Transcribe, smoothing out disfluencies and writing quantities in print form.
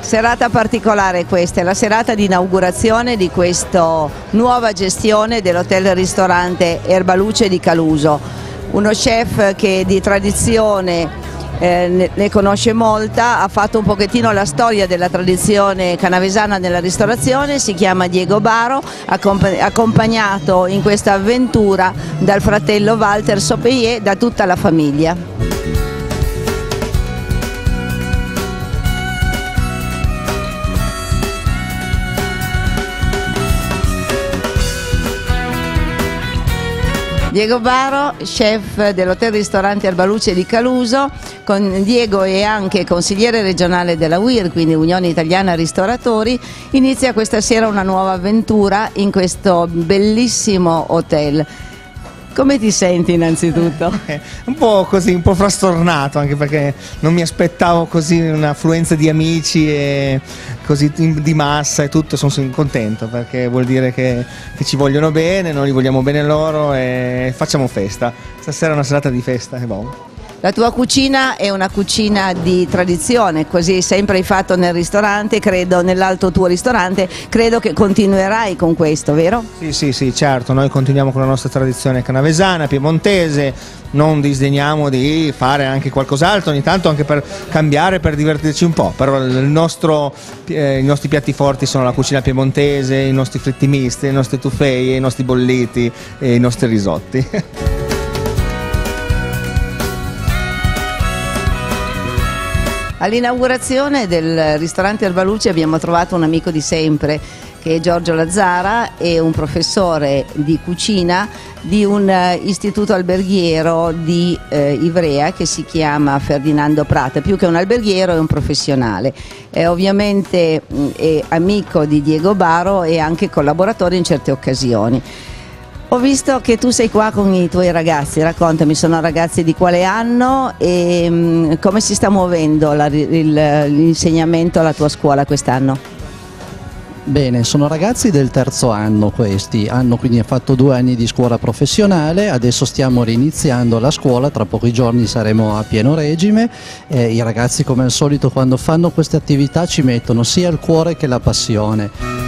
Serata particolare questa, è la serata di inaugurazione di questa nuova gestione dell'hotel ristorante Erbaluce di Caluso. Uno chef che di tradizione ne conosce molta, ha fatto un pochettino la storia della tradizione canavesana nella ristorazione, si chiama Diego Baro, accompagnato in questa avventura dal fratello Walter Sopeier, da tutta la famiglia. Diego Baro, chef dell'hotel ristorante Erbaluce di Caluso. Con Diego è anche consigliere regionale della UIR, quindi Unione Italiana Ristoratori. Inizia questa sera una nuova avventura in questo bellissimo hotel. Come ti senti innanzitutto? Un po' così, un po' frastornato, anche perché non mi aspettavo così un'affluenza di amici e così di massa e tutto. Sono contento perché vuol dire che ci vogliono bene, noi li vogliamo bene loro e facciamo festa. Stasera è una serata di festa, è buono. La tua cucina è una cucina di tradizione, così sempre hai fatto nel ristorante, credo, nell'altro tuo ristorante, credo che continuerai con questo, vero? Sì, certo, noi continuiamo con la nostra tradizione canavesana, piemontese, non disdegniamo di fare anche qualcos'altro ogni tanto, anche per cambiare, per divertirci un po', però i nostri piatti forti sono la cucina piemontese, i nostri fritti misti, i nostri tufei, i nostri bolliti e i nostri risotti. All'inaugurazione del ristorante Erbaluce abbiamo trovato un amico di sempre, che è Giorgio Lazzara, è un professore di cucina di un istituto alberghiero di Ivrea che si chiama Ferdinando Prata. Più che un alberghiero è un professionale, ovviamente è amico di Diego Baro e anche collaboratore in certe occasioni. Ho visto che tu sei qua con i tuoi ragazzi, raccontami, sono ragazzi di quale anno e come si sta muovendo l'insegnamento alla tua scuola quest'anno? Bene, sono ragazzi del terzo anno questi, hanno quindi fatto 2 anni di scuola professionale, adesso stiamo riniziando la scuola, tra pochi giorni saremo a pieno regime. I ragazzi come al solito quando fanno queste attività ci mettono sia il cuore che la passione.